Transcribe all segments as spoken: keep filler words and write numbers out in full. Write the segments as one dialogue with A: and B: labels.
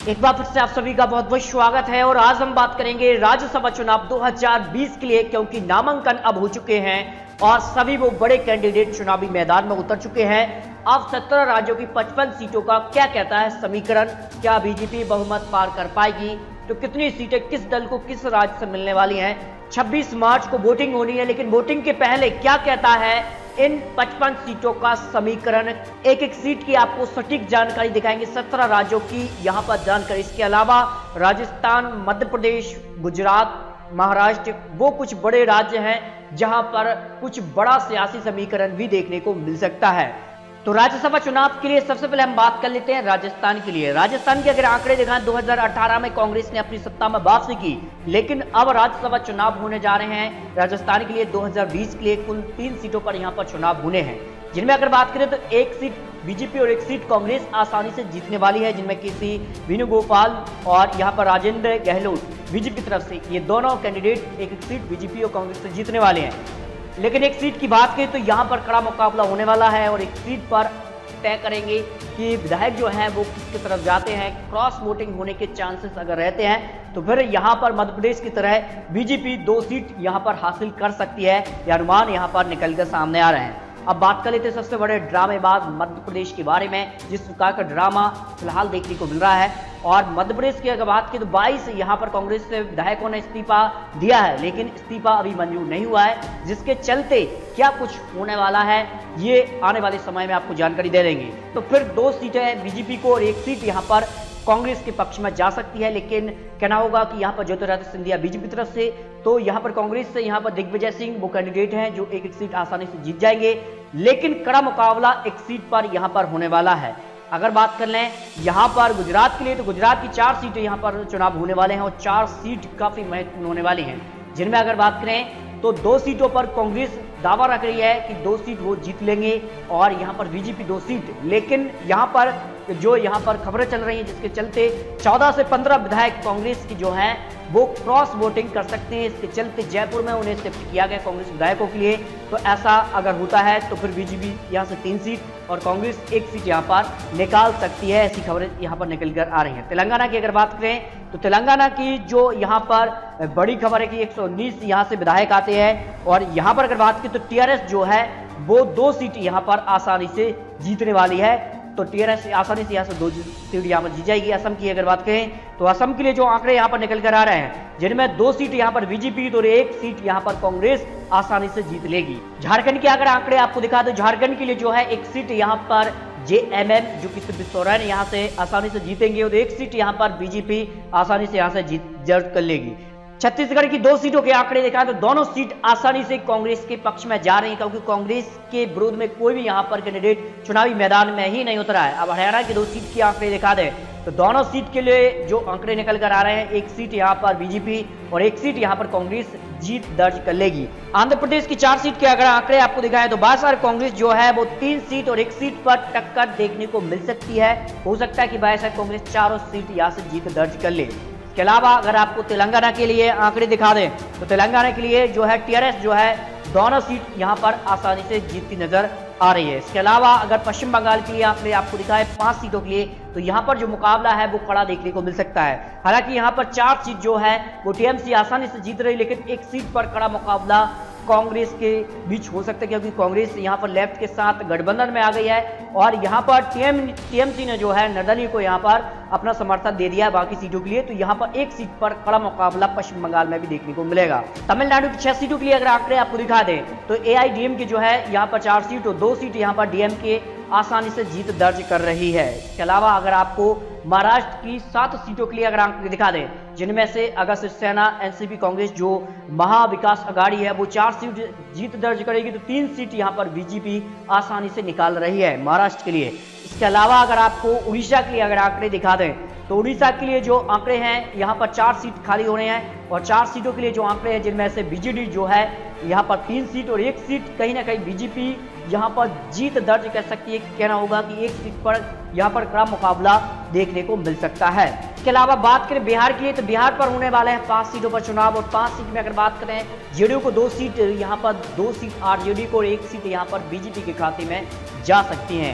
A: एक बार फिर से आप सभी का बहुत बहुत स्वागत है और आज हम बात करेंगे राज्यसभा चुनाव दो हज़ार बीस के लिए, क्योंकि नामांकन अब हो चुके हैं और सभी वो बड़े कैंडिडेट चुनावी मैदान में उतर चुके हैं। अब सत्रह राज्यों की पचपन सीटों का क्या कहता है समीकरण, क्या बीजेपी बहुमत पार कर पाएगी, तो कितनी सीटें किस दल को किस राज्य से मिलने वाली हैं। छब्बीस मार्च को वोटिंग होनी है, लेकिन वोटिंग के पहले क्या कहता है इन पचपन सीटों का समीकरण। एक एक सीट की आपको सटीक जानकारी दिखाएंगे, सत्रह राज्यों की यहां पर जानकारी। इसके अलावा राजस्थान, मध्य प्रदेश, गुजरात, महाराष्ट्र वो कुछ बड़े राज्य हैं जहां पर कुछ बड़ा सियासी समीकरण भी देखने को मिल सकता है। तो राज्यसभा चुनाव के लिए सबसे पहले हम बात कर लेते हैं राजस्थान के लिए। राजस्थान के अगर आंकड़े दिखाएं, दो हज़ार अठारह में कांग्रेस ने अपनी सत्ता में वापसी की, लेकिन अब राज्यसभा चुनाव होने जा रहे हैं राजस्थान के लिए। दो हज़ार बीस के लिए कुल तीन सीटों पर यहां पर चुनाव होने हैं, जिनमें अगर बात करें तो एक सीट बीजेपी और एक सीट कांग्रेस आसानी से जीतने वाली है, जिनमें केसी वेणुगोपाल और यहां पर राजेंद्र गहलोत बीजेपी की तरफ से, ये दोनों कैंडिडेट एक एक सीट बीजेपी और कांग्रेस से जीतने वाले हैं। लेकिन एक सीट की बात करें तो यहां पर कड़ा मुकाबला होने वाला है और एक सीट पर तय करेंगे कि विधायक जो हैं वो किसकी तरफ जाते हैं। क्रॉस वोटिंग होने के चांसेस अगर रहते हैं तो फिर यहां पर मध्य प्रदेश की तरह बीजेपी दो सीट यहां पर हासिल कर सकती है, यह अनुमान यहां पर निकलकर सामने आ रहे हैं। अब बात कर लेते हैं सबसे बड़े ड्रामेबाज मध्य प्रदेश के बारे में, जिस प्रकार का ड्रामा फिलहाल देखने को मिल रहा है। और मध्य प्रदेश की अगर बात की तो बाईस यहां पर कांग्रेस से विधायकों ने इस्तीफा दिया है, लेकिन इस्तीफा अभी मंजूर नहीं हुआ है, जिसके चलते क्या कुछ होने वाला है ये आने वाले समय में आपको जानकारी दे देंगे। तो फिर दो सीटें बीजेपी को और एक सीट यहां पर कांग्रेस के पक्ष में जा सकती है, लेकिन कहना होगा कि यहां पर ज्योतिरादित्य सिंधिया बीजेपी की तरफ से, तो यहां पर कांग्रेस से यहां पर दिग्विजय सिंह वो कैंडिडेट हैं जो एक एक सीट आसानी से जीत जाएंगे, लेकिन कड़ा मुकाबला एक सीट पर यहां पर होने वाला है। अगर बात कर लें यहां पर गुजरात के लिए, तो गुजरात की चार सीटें यहां पर चुनाव होने वाले हैं और चार सीट काफी महत्वपूर्ण होने वाली हैं, जिनमें अगर बात करें तो दो सीटों पर कांग्रेस दावा रख रही है कि दो सीट वो जीत लेंगे और यहां पर बीजेपी दो सीट। लेकिन यहां पर जो यहां पर खबरें चल रही हैं जिसके चलते चौदह से पंद्रह विधायक कांग्रेस की जो हैं वो क्रॉस वोटिंग कर सकते हैं। इसके चलते जयपुर में उन्हें शिफ्ट किया गया कांग्रेस विधायकों के लिए। तो ऐसा अगर होता है तो फिर बीजेपी यहां से तीन सीट और कांग्रेस एक सीट यहां पर निकाल सकती है, ऐसी खबरें यहां पर निकल कर आ रही हैं। तेलंगाना की अगर बात करें तो तेलंगाना की जो यहां पर बड़ी खबर है कि एक सौ उन्नीस यहां से विधायक आते हैं और यहां पर अगर बात की तो टीआरएस जो है वो दो सीट यहां पर आसानी से जीतने वाली है। तो टीआरएस आसानी से यहाँ से दो सीट यहाँ पर जीत जाएगी। असम की अगर बात करें तो असम के लिए जो आंकड़े यहाँ पर निकल कर आ रहे हैं, जिनमें दो सीट यहाँ पर बीजेपी और एक सीट यहाँ पर कांग्रेस आसानी से जीत लेगी। झारखंड के अगर आंकड़े आपको दिखा दो, झारखंड के लिए जो है एक सीट यहाँ पर जेएमएम जो कि शिबू सोरेन यहाँ से आसानी से जीतेंगे और एक सीट यहाँ पर बीजेपी आसानी से यहाँ से जीत दर्ज कर लेगी। छत्तीसगढ़ की दो सीटों के आंकड़े दिखाएं तो दोनों सीट आसानी से कांग्रेस के पक्ष में जा रही हैं, क्योंकि कांग्रेस के विरोध में कोई भी यहां पर कैंडिडेट चुनावी मैदान में ही नहीं उतरा है। अब हरियाणा की दो सीट के आंकड़े दिखा दें तो दोनों सीट के लिए जो आंकड़े निकल कर आ रहे हैं, एक सीट यहां पर बीजेपी और एक सीट यहां पर कांग्रेस जीत दर्ज कर लेगी। आंध्र प्रदेश की चार सीट के अगर आंकड़े आपको दिखाएं तो बाईस कांग्रेस जो है वो तीन सीट और एक सीट पर टक्कर देखने को मिल सकती है। हो सकता है कि बाईस कांग्रेस चारों सीट यहां से जीत दर्ज कर ले। इसके अलावा अगर आपको तेलंगाना के लिए आंकड़े दिखा दें तो तेलंगाना के लिए जो है टीआरएस जो है दोनों सीट यहां पर आसानी से जीतती नजर आ रही है। इसके अलावा अगर पश्चिम बंगाल के लिए आंकड़े आपको दिखाए पांच सीटों के लिए, तो यहां पर जो मुकाबला है वो कड़ा देखने को मिल सकता है। हालांकि यहां पर चार सीट जो है वो टीएमसी आसानी से जीत रही, लेकिन एक सीट पर कड़ा मुकाबला कांग्रेस के बीच हो सकता है, क्योंकि कांग्रेस यहां पर लेफ्ट के साथ गठबंधन में आ गई है और यहां पर टीएम टीएमसी ने जो है निर्दलीय को यहां पर अपना समर्थन दे दिया है बाकी सीटों के लिए। तो यहां पर एक सीट पर कड़ा मुकाबला पश्चिम बंगाल में भी देखने को मिलेगा। तमिलनाडु की छह सीटों के लिए अगर आंकड़े आपको दिखा दें तो एआईडीएमके जो है यहां पर चार सीट और दो सीट यहां पर डीएमके आसानी से जीत दर्ज कर रही है। इसके अलावा अगर आपको महाराष्ट्र की सात सीटों के लिए अगर आंकड़े दिखा दें, जिनमें से अगर शिवसेना, एनसीपी, कांग्रेस जो महाविकास अघाड़ी है वो चार सीट जीत दर्ज करेगी, तो तीन सीट यहां पर बीजेपी आसानी से निकाल रही है महाराष्ट्र के लिए। इसके अलावा अगर आपको उड़ीसा के लिए अगर आंकड़े दिखा दें तो उड़ीसा के लिए जो आंकड़े हैं यहां पर चार सीट खाली होने हैं और चार सीटों के लिए जो आंकड़े हैं, जिनमें से बीजेडी जो है यहां पर तीन सीट और एक सीट कहीं ना कहीं बीजेपी यहां पर जीत दर्ज कर सकती है। कहना होगा कि एक सीट पर यहां पर कड़ा मुकाबला देखने को मिल सकता है। इसके अलावा बात करें बिहार के लिए तो बिहार पर होने वाले हैं पांच सीटों पर चुनाव और पांच सीट में अगर बात करें जेडीयू को दो सीट यहां पर दो सीट आरजेडी को और एक सीट यहां पर बीजेपी के खाते में जा सकती हैं।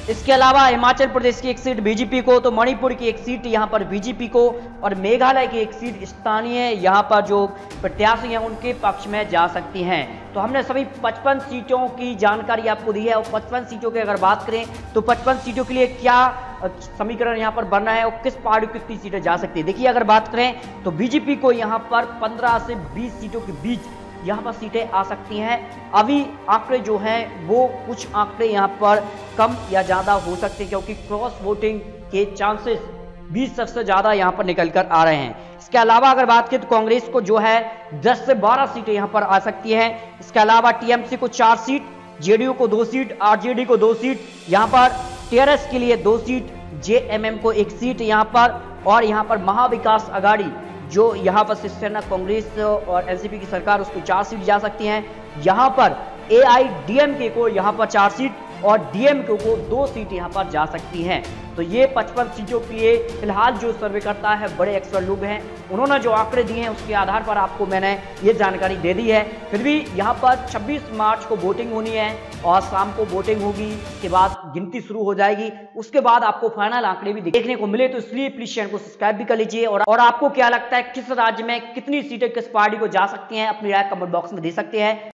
A: इसके अलावा हिमाचल प्रदेश की एक सीट बीजेपी को, तो मणिपुर की एक सीट यहां पर बीजेपी को, और मेघालय की एक सीट स्थानीय यहां पर जो प्रत्याशी हैं उनके पक्ष में जा सकती हैं। तो हमने सभी पचपन सीटों की जानकारी आपको दी है, और पचपन सीटों की अगर बात करें तो पचपन सीटों के लिए क्या समीकरण यहां पर बनना है और किस पार्टी को कितनी सीटें जा सकती है। देखिए, अगर बात करें तो बीजेपी को यहां पर पंद्रह से बीस सीटों के बीच यहां पर सीटें आ सकती हैं। अभी आंकड़े जो हैं वो कुछ आंकड़े यहां पर कम या ज्यादा हो सकते हैं, क्योंकि क्रॉस वोटिंग के चांसेस बीस सबसे ज्यादा यहां पर निकल कर आ रहे हैं। इसके अलावा अगर बात करें तो कांग्रेस को जो है दस से बारह सीटें यहां पर आ सकती हैं। इसके अलावा टीएमसी को चार सीट, जेडीयू को दो सीट, आरजेडी को दो सीट, यहां पर टीआरएस के लिए दो सीट, जेएमएम को एक सीट यहां पर, और यहां पर महाविकास अघाड़ी जो यहां पर शिवसेना, कांग्रेस और एनसीपी की सरकार, उसको चार सीट जा सकती हैं। यहां पर एआईडीएमके को यहां पर चार सीट और डीएमके को दो सीट यहां पर जा सकती हैं। तो ये पचपन सीटों के लिए फिलहाल जो सर्वे करता है, बड़े एक्सपर्ट लोग हैं, उन्होंने जो आंकड़े दिए हैं उसके आधार पर आपको मैंने ये जानकारी दे दी है। फिर भी यहां पर छब्बीस मार्च को वोटिंग होनी है और शाम को वोटिंग होगी, उसके बाद गिनती शुरू हो जाएगी, उसके बाद आपको फाइनल आंकड़े भी देखने को मिले। तो इसलिए प्लीज चैनल को सब्सक्राइब भी कर लीजिए। और, और आपको क्या लगता है किस राज्य में कितनी सीटें किस पार्टी को जा सकती हैं, अपनी राय कमेंट बॉक्स में दे सकते हैं।